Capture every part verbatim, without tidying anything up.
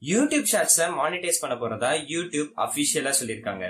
YouTube ஷார்ட்ஸ்ல monetise பண்ண போறதா YouTube அபிஷியலா சொல்லிருக்காங்க.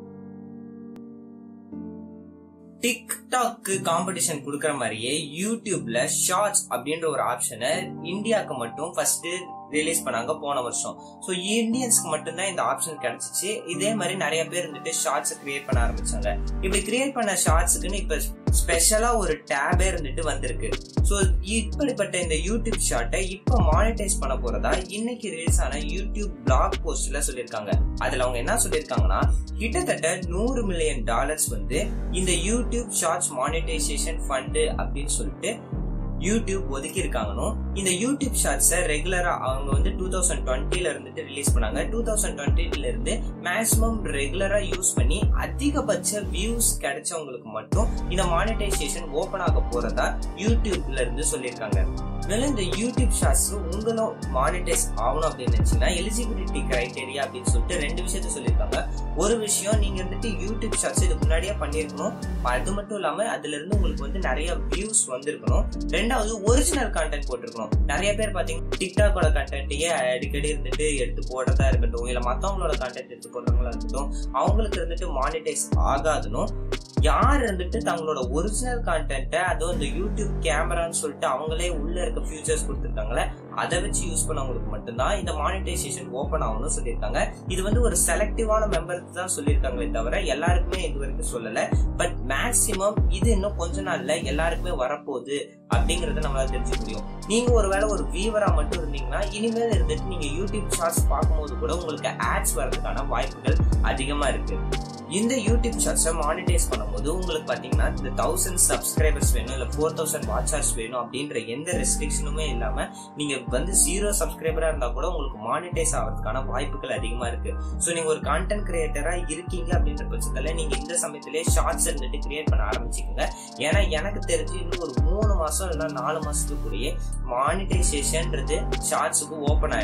டிக்டாக்கு காம்படிஷன் குடுக்கற மாதிரியே யூடியூப்ல ஷார்ட்ஸ் அப்படின்ற ஒரு ஆப்ஷனை இந்தியாவுக்கு மட்டும் ஃபர்ஸ்ட் ரிலீஸ் பண்ணாங்க போன வருஷம். சோ இந்தியன்ஸ்க்கு மட்டும் தான் இந்த ஆப்ஷன் கிடைச்சிச்சு. இதே மாதிரி நிறைய பேர் இருந்துட்டு ஷார்ட்ஸ் கிரியேட் பண்ண ஆரம்பிச்சாங்க. இப்படி கிரியேட் பண்ண ஷார்ட்ஸ்க்குன்னு இப்ப ஸ்பெஷலா ஒரு டேபே இருந்துட்டு வந்திருக்கு. சோ இப்படிப்பட்ட இந்த யூடியூப் ஷார்ட்டை இப்ப மானிடைஸ் பண்ண போறதா இன்னைக்கு ரிலீஸ் ஆன யூடியூப் பிளாக் போஸ்ட்ல சொல்லிருக்காங்க. அதுல அவங்க என்ன சொல்லிருக்காங்கன்னா, கிட்டத்தட்ட நூறு மில்லியன் டாலர்ஸ் வந்து இந்த யூடியூப் ஷார்ட்ஸ் மானிடைசேஷன் ஃபண்ட் அப்படின்னு சொல்லிட்டு யூடியூப் ஒதுக்கி இருக்காங்கன்னு. இந்த யூடியூப் ஷார்ட்ஸை ரெகுலரா அவங்க வந்து டூ தௌசண்ட் டுவெண்ட்டில இருந்துட்டு ரிலீஸ் பண்ணாங்க. டூ தௌசண்ட் டுவெண்ட்டில இருந்து மேக்ஸிமம் ரெகுலரா யூஸ் பண்ணி அதிகபட்ச வியூஸ் கிடைச்சவங்களுக்கு மட்டும் இந்த மானிடைசேஷன் ஓபன் ஆக போறதா யூடியூப்ல இருந்து சொல்லியிருக்காங்க. மேலும் இந்த யூடியூப் ஷார்ட்ஸ் உங்களும் மானிடைஸ் ஆகணும் அப்படின்னு நினைச்சீங்கன்னா எலிஜிபிலிட்டி கிரைடீரியா அப்படின்னு சொல்லிட்டு ரெண்டு விஷயத்த சொல்லியிருக்காங்க. ஒரு விஷயம், நீங்க வந்துட்டு யூடியூப் ஷார்ட்ஸ் இது முன்னாடியே பண்ணிருக்கணும். அது மட்டும் இல்லாம அதுல இருந்து உங்களுக்கு வந்து நிறைய வியூஸ் வந்திருக்கணும். ரெண்டாவது, ஒரிஜினல் கண்டென்ட் போட்டிருக்கணும். நிறைய பேர் பாத்தீங்கன்னா டிக்டாக்கோட கண்டென்ட்டையே அடிக்கடி இருந்துட்டு எடுத்து போடுறதா இருக்கட்டும், இல்ல மத்தவங்களோட கண்டென்ட் எடுத்து போடுறவங்களா இருக்கட்டும், அவங்களுக்கு இருந்துட்டு மானிடைஸ் ஆகாதுன்னு யார் இருந்துட்டு தங்களோட ஒரிஜினல் கண்டென்ட்டை அதுவும் இந்த யூடியூப் கேமரான்னு சொல்லிட்டு அவங்களே உள்ள இருக்க ஃபியூச்சர்ஸ் கொடுத்துருக்காங்களே அதை வச்சு யூஸ் பண்ணவங்களுக்கு மட்டும்தான் இந்த மானிடைசேஷன் ஓபன் ஆகும்னு சொல்லியிருக்காங்க. இது வந்து ஒரு செலக்டிவான மெம்பருக்கு தான் சொல்லியிருக்காங்களே தவிர எல்லாருக்குமே இது வரைக்கும் சொல்லல. பட் மேக்சிமம் இது இன்னும் கொஞ்ச நாள்ல எல்லாருக்குமே வரப்போகுது அப்படிங்கறத நம்மளால தெரிஞ்சுக்க முடியும். நீங்க ஒருவேளை ஒரு வியூவரா மட்டும் இருந்தீங்கன்னா இனிமேல் இருந்துட்டு நீங்க யூடியூப் ஷார்ட்ஸ் பார்க்கும்போது கூட உங்களுக்கு ஆட்ஸ் வர்றதுக்கான வாய்ப்புகள் அதிகமா இருக்கு. இந்த யூடியூப் ஷார்ட்ஸை மானிடைஸ் பண்ணும்போது உங்களுக்கு பாத்தீங்கன்னா இந்த தௌசண்ட் சப்ஸ்கிரைபர்ஸ் வேணும், இல்ல ஃபோர் தௌசண்ட் வாட்சர்ஸ் வேணும் அப்படின்ற எந்த ரெஸ்ட்ரிக்ஷனுமே இல்லாம நீங்க வந்து ஜீரோ சப்ஸ்கிரைபரா இருந்தா கூட உங்களுக்கு மானிடைஸ் ஆகிறதுக்கான வாய்ப்புகள் அதிகமா இருக்கு. சோ நீங்க ஒரு கான்டென்ட் கிரியேட்டரா இருக்கீங்க அப்படின்ற பட்சத்துல நீங்க இந்த சமயத்திலேயே ஷார்ட்ஸ் இருந்துட்டு கிரியேட் பண்ண ஆரம்பிச்சுக்கோங்க. ஏன்னா எனக்கு தெரிஞ்சு இன்னும் ஒரு மூணு மாசம் இல்ல நாலு மாசத்துக்குள்ளேயே மானிடைசேஷன்ன்றது ஷார்ட்ஸுக்கு ஓபன் ஆயிடும்.